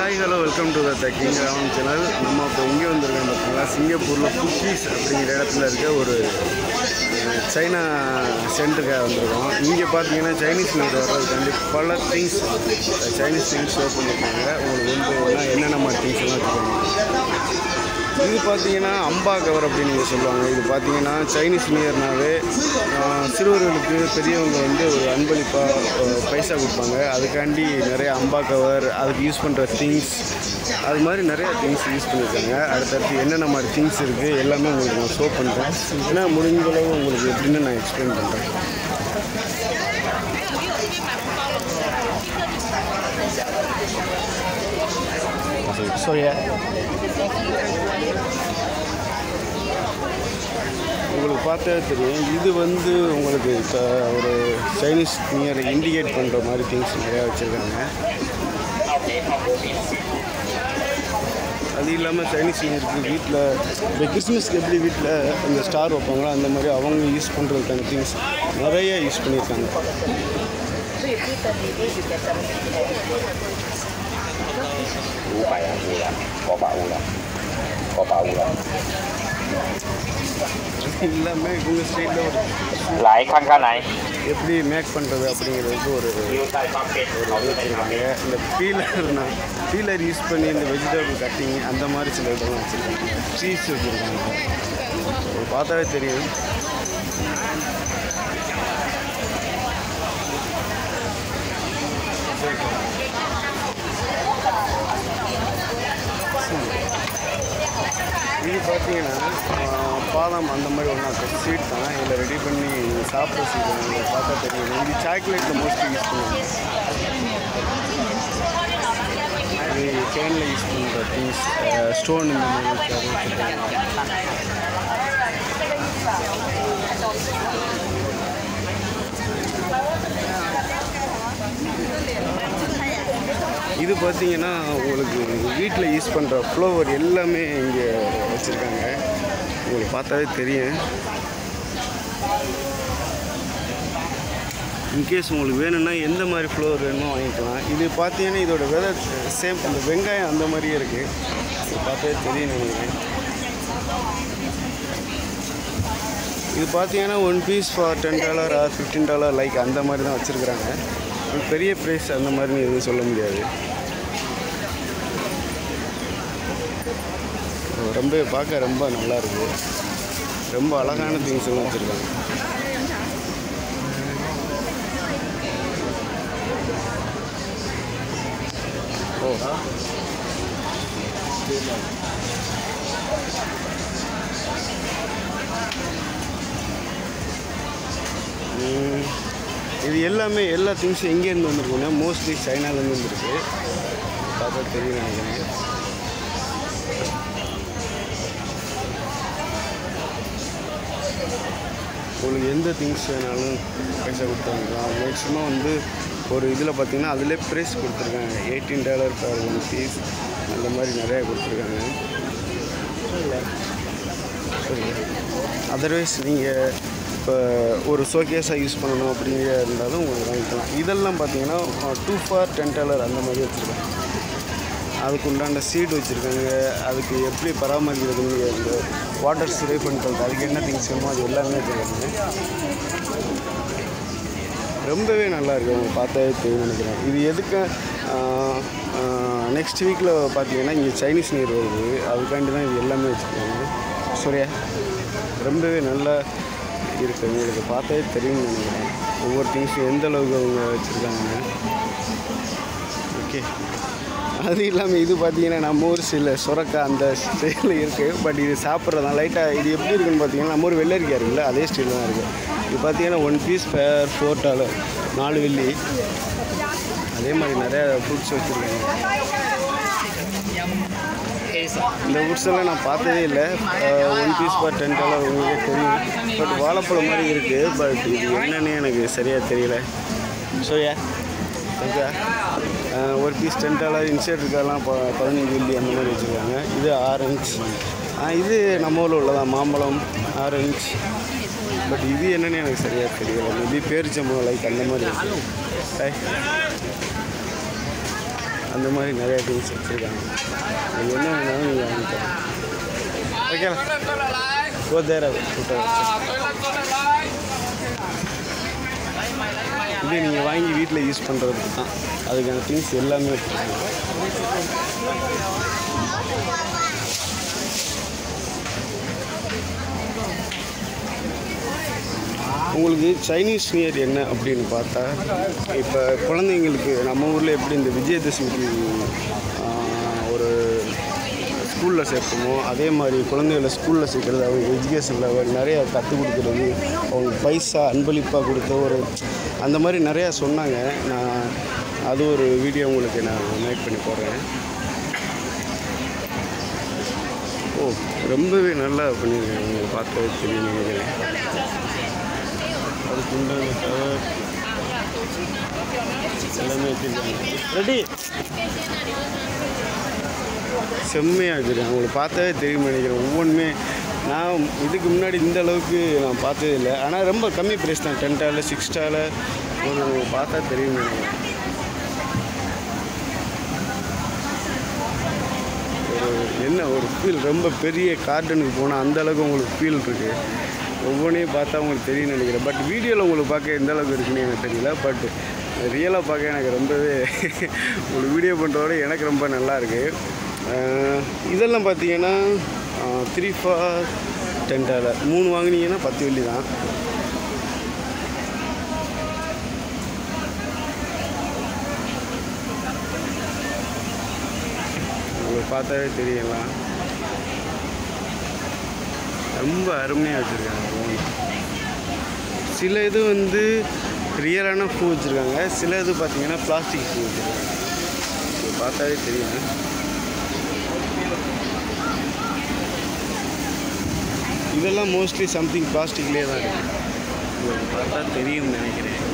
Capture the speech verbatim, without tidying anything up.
Hi, hello, welcome to the Teching Ground channel. நம்ம இப்போ இங்கே வந்திருக்கோம் பார்த்தீங்களா, சிங்கப்பூரில் புக்கீஸ் அப்படிங்கிற இடத்துல இருக்க ஒரு சைனா சென்டருக்காக வந்திருக்கோம். இங்கே பார்த்தீங்கன்னா சைனீஸ் மீட் வர்றதுக்காண்டி பல திங்ஸ் சைனீஸ் திங்ஸ் ஷோ பண்ணியிருக்காங்க. உங்களுக்கு வந்து என்னென்ன மாதிரி திங்ஸ் எல்லாம் வச்சுருக்காங்க. இது பார்த்தீங்கன்னா அம்பா கவர் அப்படின்னு நீங்கள் சொல்லுவாங்க. இது பார்த்தீங்கன்னா சைனீஸ் நியர்னாவே சிறுவர்களுக்கு பெரியவங்க வந்து ஒரு அன்பளிப்பாக பைசா கொடுப்பாங்க. அதுக்காண்டி நிறைய அம்பா கவர், அதுக்கு யூஸ் பண்ணுற திங்ஸ், அது மாதிரி நிறையா திங்ஸ் யூஸ் பண்ணியிருக்காங்க. அடுத்தடுத்து என்னென்ன மாதிரி திங்ஸ் இருக்குது எல்லாமே உங்களுக்கு நான் ஷோ பண்ணுறேன். ஏன்னா முடிஞ்சளவு உங்களுக்கு எப்படின்னு நான் எக்ஸ்பிளைன் பண்ணுறேன். சரியா உங்களுக்கு பார்த்தா தெரியும். இது வந்து உங்களுக்கு இப்போ ஒரு சைனீஸ் நியர் இண்டிகேட் பண்ணுற மாதிரி திங்ஸ் நிறையா வச்சுருக்காங்க. அது இல்லாமல் சைனீஸ் நியருக்கு வீட்டில் இப்போ கிறிஸ்மஸ்க்கு எப்படி வீட்டில் அந்த ஸ்டார் வைப்பாங்களோ அந்த மாதிரி அவங்க யூஸ் பண்ணுறதுக்கான திங்ஸ் நிறைய யூஸ் பண்ணியிருக்காங்க. எல்லாமே இவங்க ஸ்டைலில் லை看看来 எப்படி மேக் பண்ணுறது அப்படிங்கிறதுக்கு ஒரு வச்சுருக்காங்க. இந்த பீலர்னா பீலர் யூஸ் பண்ணி இந்த வெஜிடபிள் கட்டிங் அந்த மாதிரி சில இதெல்லாம் வச்சுருக்காங்க. சீஸ் வச்சுருக்காங்க. பார்த்தாலே தெரியும். இது பார்த்தீங்கன்னா பாதாம் அந்த மாதிரி ஒன்றா ஸ்வீட் தான் இதில் ரெடி பண்ணி சாப்பிட்ற ஸ்வீட் உங்களுக்கு பார்த்தா தெரியும். இது சாக்லேட்டில் மோஸ்ட்லி யூஸ் பண்ணுவாங்க. இது கேனில் யூஸ் பண்ணுற திங்ஸ், ஸ்டோன் இந்த மாதிரி வச்சுருக்காங்க. இது பார்த்தீங்கன்னா உங்களுக்கு வீட்டில் யூஸ் பண்ணுற ஃப்ளவர் எல்லாமே இங்கே வச்சுருக்காங்க. உங்களுக்கு பார்த்தாவே தெரியும். இன்கேஸ் உங்களுக்கு வேணும்னா எந்த மாதிரி ஃப்ளவர் வேணுமோ வாங்கிக்கலாம். இது பார்த்தீங்கன்னா இதோட விதை சேம் அந்த வெங்காயம் அந்த மாதிரியே இருக்குது. இது பார்த்தாவே தெரியும் நினைக்கிறேன். இது பார்த்தீங்கன்னா one piece for ten dollar or fifteen dollar like அந்த மாதிரி தான் வச்சுருக்குறாங்க. பெரிய ப்ரைஸ் அந்த மாதிரின்னு எதுவும் சொல்ல முடியாது. ரொம்ப பார்க்க ரொம்ப நல்லா இருக்குது. ரொம்ப அழகான திங்ஸ் எல்லாம் வச்சுருக்காங்க. ஓ இது எல்லாமே எல்லா திங்ஸும் எங்கேருந்து வந்துருக்குன்னா மோஸ்ட்லி சைனாலேருந்து வந்துருக்கு. பார்த்தா தெரியும் நினைக்கிறேன். உங்களுக்கு எந்த திங்ஸ் வேணாலும் பைசா கொடுத்தாங்கலாம். மேக்ஸிமம் வந்து ஒரு இதில் பார்த்திங்கன்னா அதிலே ப்ரைஸ் கொடுத்துருக்காங்க. Eighteen dollar per one piece அந்த மாதிரி நிறையா கொடுத்துருக்காங்க. சரி, அதர்வைஸ் நீங்கள் இப்போ ஒரு ஷோகேஸாக யூஸ் பண்ணணும் அப்படிங்கிற இருந்தாலும் உங்களுக்கு வாங்கிக்கலாம். இதெல்லாம் பார்த்தீங்கன்னா டூ ஃபார் டென் டாலர் அந்த மாதிரி வச்சுருக்காங்க. அதுக்கு உண்டான சீடு வச்சுருக்காங்க. அதுக்கு எப்படி பராமரிக்கிறதுங்க, இந்த வாட்டர் ஸ்ப்ரே பண்ணுறது, அதுக்கு என்ன திங்ஸ் வேணுமோ அது எல்லாமே வச்சுருக்காங்க. ரொம்பவே நல்லாயிருக்கு. அவங்க பார்த்தாவே தெரியும் நினைக்கிறேன். இது எதுக்கு நெக்ஸ்ட் வீக்கில் பார்த்தீங்கன்னா இங்கே சைனீஸ் நியர் வருது. அதுக்காண்டி தான் இது எல்லாமே வச்சுருக்காங்க. சரியா, ரொம்பவே நல்லா இருக்குது. உங்களுக்கு பார்த்தாவே தெரியும்னு நினைக்கிறேன் ஒவ்வொரு திங்ஸும் எந்த அளவுக்கு அவங்க வச்சுருக்காங்க. ஓகே, அது இல்லாமல் இது பார்த்தீங்கன்னா நம்ம ஊர் சில சுரக்காய் அந்த ஸ்டைலில் இருக்குது. பட் இது சாப்பிட்றதான் லைட்டாக இது எப்படி இருக்குன்னு பார்த்தீங்கன்னா நம்ம ஊர் வெள்ளரிக்காய் இருக்குல்ல அதே ஸ்டைலில் தான் இருக்குது. இது பார்த்தீங்கன்னா one piece per four dollar நாலு வெள்ளி. அதே மாதிரி நிறையா ஃப்ரூட்ஸ் வச்சுருக்காங்க. இந்த ஃப்ரூட்ஸ் எல்லாம் நான் பார்த்ததே இல்லை. One piece per ten dollar உங்களுக்கே தெரியும். பட் வாழைப்பழம் மாதிரி இருக்குது. பட் இது என்னன்னு எனக்கு சரியாக தெரியல. சோயா ஓகே, ஒரு பீஸ் டென் டாலர் இன்சைட் இருக்கலாம். ப பதினஞ்சு வெள்ளி அந்த மாதிரி வச்சுருக்காங்க. இது ஆரஞ்ச். இது நம்ம ஊரில் உள்ளதான் மாம்பழம், ஆரஞ்ச். பட் இது என்னன்னு எனக்கு சரியாக தெரியல. மேபி பேரிச்சம்பழம் லைக் அந்த மாதிரி இருக்குது. அந்த மாதிரி நிறையா திங்ஸ் வச்சுருக்காங்க. அது என்ன வேணாலும் நீங்கள் வாங்கிக்கலாம். ஓகே கோதேரா இது நீங்கள் வாங்கி வீட்டில் யூஸ் பண்ணுறதுக்கு தான். அதுக்கான திங்ஸ் எல்லாமே வச்சுருக்காங்க. உங்களுக்கு சைனீஸ் நியூ இயர் என்ன அப்படின்னு பார்த்தா, இப்போ குழந்தைங்களுக்கு நம்ம ஊரில் எப்படி இந்த விஜயதசமிக்கு ஒரு ஸ்கூலில் சேர்ப்போமோ அதே மாதிரி குழந்தைகளை ஸ்கூலில் சேர்க்குறது, அவங்க எஜுகேஷன் லெவல் நிறையா கற்றுக் கொடுக்குறது, அவங்க பைசா அன்பளிப்பாக கொடுத்த ஒரு அந்த மாதிரி நிறையா சொன்னாங்க. நான் அது ஒரு வீடியோ உங்களுக்கு நான் மேக் பண்ணி போடுறேன். ஓ ரொம்பவே நல்லா பண்ணியிருக்கேன். நீங்கள் பார்க்கவே தெரியும் நினைக்கிறேன். அதுக்கு உண்டான கவர் எல்லாமே வச்சுருக்காங்க. ரெடி செம்மையாக வச்சுருக்கேன். உங்களுக்கு பார்த்தாவே தெரியும் நினைக்கிறேன். ஒவ்வொன்றுமே நான் இதுக்கு முன்னாடி இந்த அளவுக்கு நான் பார்த்ததே இல்லை. ஆனால் ரொம்ப கம்மி ப்ரைஸ் தான். டென் டாலர் சிக்ஸ் டாலர் ஒரு பார்த்தா தெரியும் நினைக்கிறேன். ஒரு என்ன ஒரு ஃபீல், ரொம்ப பெரிய கார்டனுக்கு போனால் அந்தளவுக்கு உங்களுக்கு ஃபீல் இருக்குது. ஒவ்வொன்றையும் பார்த்தா உங்களுக்கு தெரியும் நினைக்கிறேன். பட் வீடியோவில் உங்களுக்கு பார்க்க எந்த அளவுக்கு இருக்குன்னு எனக்கு தெரியல. பட் ரியலாக பார்க்க எனக்கு ரொம்பவே உங்களுக்கு வீடியோ பண்ணுறதோட எனக்கு ரொம்ப நல்லாயிருக்கு. இதெல்லாம் பார்த்தீங்கன்னா த்ரீ ஃபார் டென் டாலர் மூணு வாங்கினீங்கன்னா பத்து வெள்ளி தான். உங்களுக்கு பார்த்தாவே தெரியலாம். ரொம்ப அருமையாக வச்சுருக்காங்க. சில இது வந்து ரியலான பூ வச்சுருக்காங்க, சில இது பார்த்திங்கன்னா பிளாஸ்டிக் பூ வச்சுருக்காங்க. இது பார்த்தாவே தெரியும். இதெல்லாம் மோஸ்ட்லி சம்திங் பிளாஸ்டிக்லேயே தான் இருக்குது. பார்த்தா தெரியும்னு நினைக்கிறேன்.